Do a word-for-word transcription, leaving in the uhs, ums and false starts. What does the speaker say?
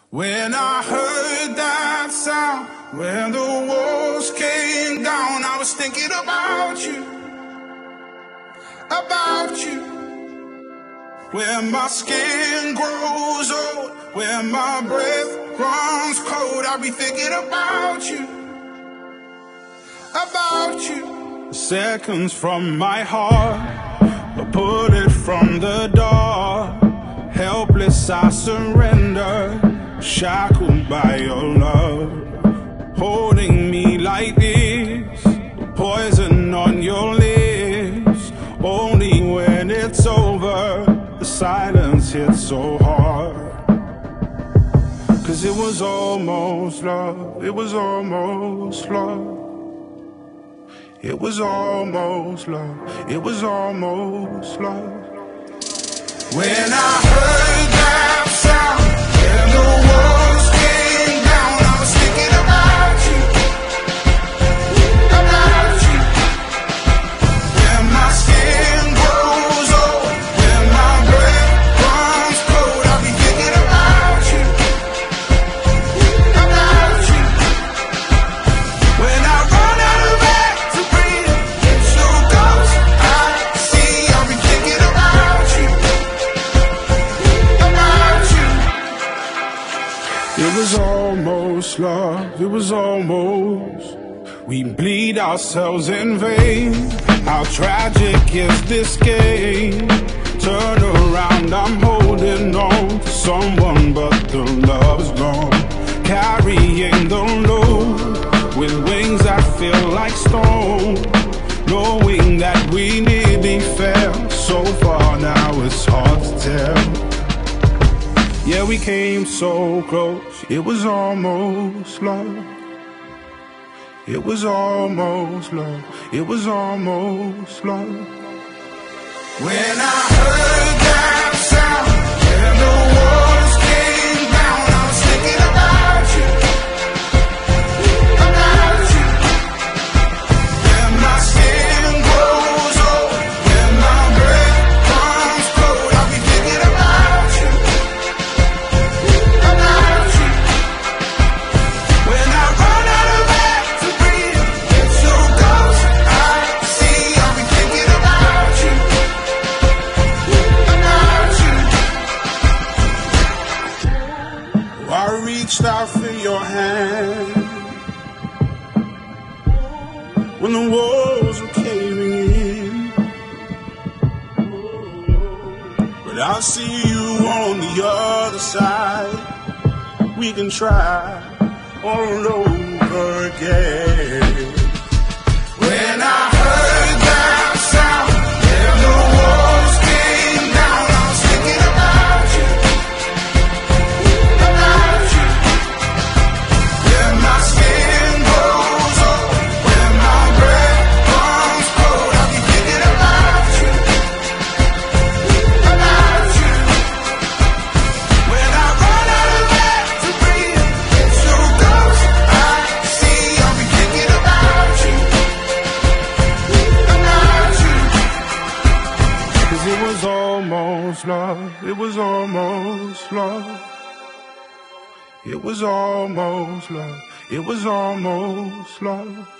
When I heard that sound, when the walls came down, I was thinking about you, about you. When my skin grows old, when my breath runs cold, I'll be thinking about you, about you. Seconds from my heart, I put it from the door. Helpless I surrender, shackled by your love. Holding me like this, poison on your lips. Only when it's over, the silence hits so hard. Cause it was almost love, it was almost love. It was almost love, it was almost love. When I heard that sound, when the walls came down, I was thinking about you, about you. When my skin grows old, when my breath runs cold, I'll be thinking about you, about you. When I run out of air to breathe, it's your ghost I see, I'll be thinking about you. It was almost love, it was almost. We bleed ourselves in vain. How tragic is this game? Turn around, I'm holding on to someone, but the love's gone. Carrying the load with wings that feel like stone. Knowing that we nearly fell so far, now it's hard to tell. Yeah, we came so close, it was almost love. It was almost love, it was almost love. When I heard that sound, when the walls came down, I was thinking about you, about you. When my skin grows old, when my breath runs cold, I'll be thinking about you. I reached out for your hand when the walls were caving in, but I see you on the other side. We can try all over again. When I heard that sound, when the walls came down, I was thinking about you, about you. When my skin grows old, when my breath runs cold, I'll be thinking about you, about you. When I run out of air to breathe, it's your ghost I see, I'll be thinking about you, about you. Cause it was almost love, it was almost love. It was almost love, it was almost love.